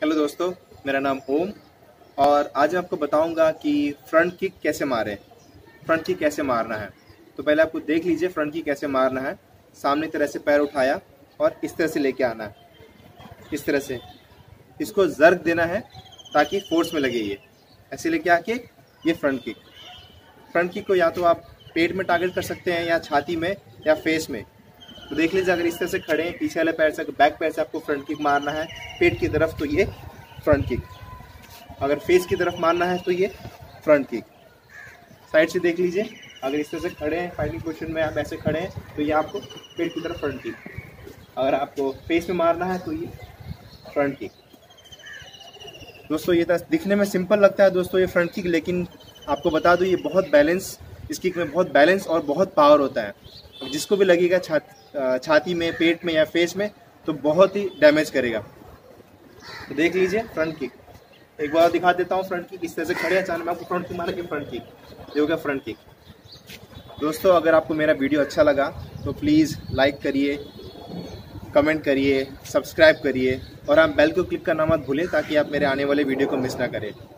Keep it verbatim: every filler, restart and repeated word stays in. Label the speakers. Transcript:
Speaker 1: Hello दोस्तों, मेरा नाम ओम और आज मैं आपको बताऊंगा कि फ्रंट किक कैसे मारें। फ्रंट किक कैसे मारना है तो पहले आपको देख लीजिए फ्रंट किक कैसे मारना है। सामने तरह से पैर उठाया और इस तरह से लेके आना है। इस तरह से इसको जर्क देना है ताकि फोर्स में लगे। ये ऐसे लेके आके ये फ्रंट किक। फ्रंट किक को या तो आप पेट में टारगेट कर सकते हैं या छाती में या फेस में। तो देख लीजिए, अगर इस तरह से खड़े हैं, पीछे वाले पैर से बैक पैर से आपको फ्रंट किक मारना है पेट की तरफ तो ये फ्रंट किक, अगर फेस की तरफ मारना है तो ये फ्रंट किक। साइड से देख लीजिए, अगर इस तरह से खड़े हैं फाइटिंग पोजीशन में, आप ऐसे खड़े हैं तो ये आपको पेट की तरफ फ्रंट किक, अगर आपको फेस में मारना है तो ये फ्रंट किक। दोस्तों ये दिखने में सिंपल लगता है दोस्तों ये फ्रंट किक, लेकिन आपको बता दूं ये बहुत बैलेंस, इस किक में बहुत बैलेंस और बहुत पावर होता है। जिसको भी लगेगा छा, छाती में, पेट में या फेस में तो बहुत ही डैमेज करेगा। तो देख लीजिए फ्रंट किक, एक बार दिखा देता हूँ। फ्रंट किक इस तरह से खड़े हैं, अचानक मैं आपको फ्रंट किक मारा कि फ्रंट किक, ये हो गया फ्रंट किक। दोस्तों अगर आपको मेरा वीडियो अच्छा लगा तो प्लीज़ लाइक करिए, कमेंट करिए, सब्सक्राइब करिए और आप बेल को क्लिक करना मत भूलें ताकि आप मेरे आने वाले वीडियो को मिस ना करें।